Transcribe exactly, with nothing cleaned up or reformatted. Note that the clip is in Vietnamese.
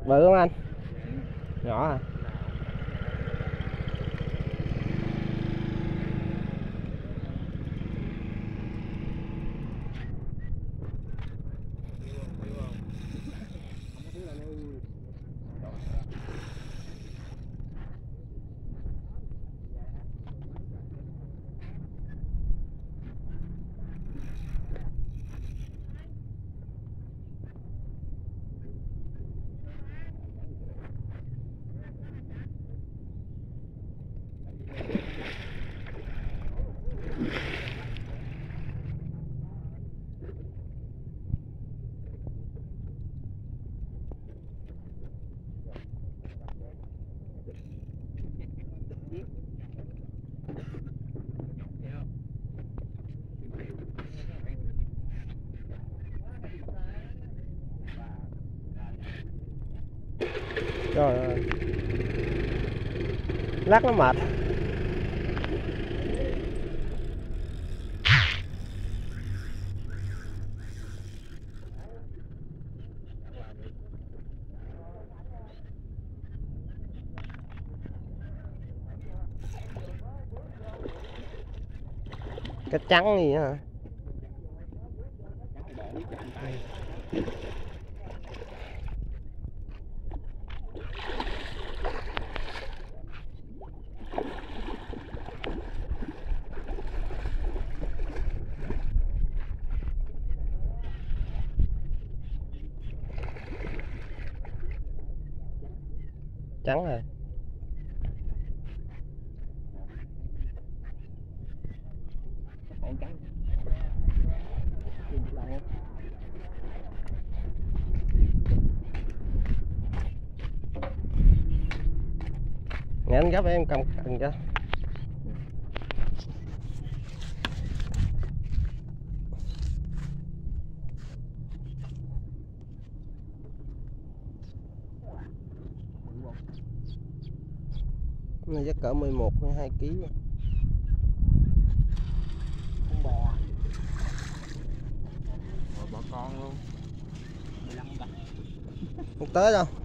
Bự không anh? Nhỏ à? Trời ơi, lắc nó mệt. Cái trắng gì hả? Trắng rồi. Nghe anh gấp em cầm cần cho. Này chắc cỡ mười một mười hai ký. Con bò. Rồi bỏ con luôn. mười lăm ba. Không tới đâu.